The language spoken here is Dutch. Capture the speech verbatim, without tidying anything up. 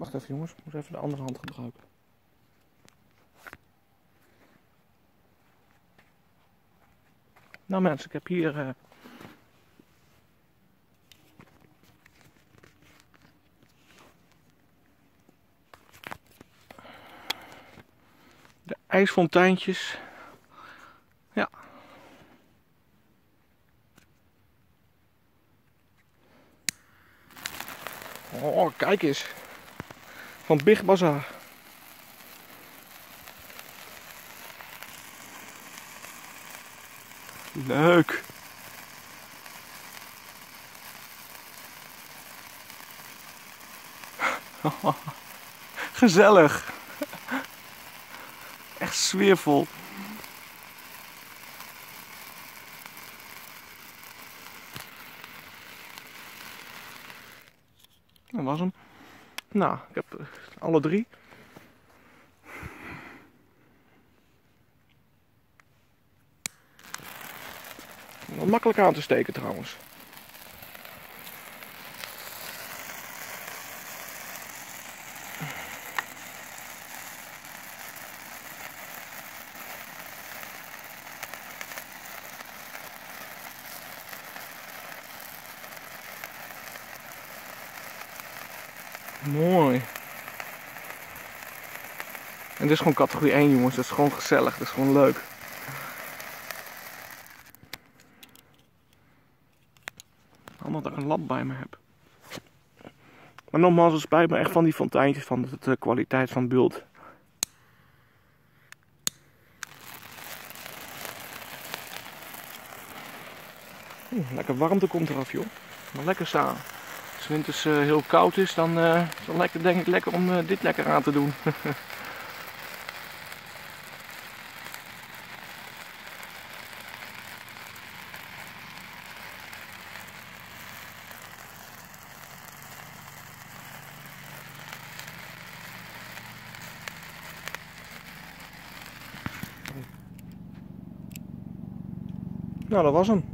Wacht even jongens, ik moet even de andere hand gebruiken. Nou mensen, ik heb hier uh, de ijsfonteintjes. Ja. Oh, kijk eens. Van Big Bazaar. Leuk. Gezellig. Echt sfeervol. Dat was hem. Nou, ik heb uh, alle drie. Wat makkelijk aan te steken trouwens. Mooi. En dit is gewoon categorie één jongens, dat is gewoon gezellig, dat is gewoon leuk. Allemaal dat ik een lamp bij me heb. Maar nogmaals, het spijt me echt van die fonteintjes, van de, de kwaliteit van het beeld. Oeh, lekker warmte komt eraf joh. Maar lekker samen. Als het winters uh, heel koud is, dan uh, is het lekker, denk ik lekker om uh, dit lekker aan te doen. Nou, dat was hem.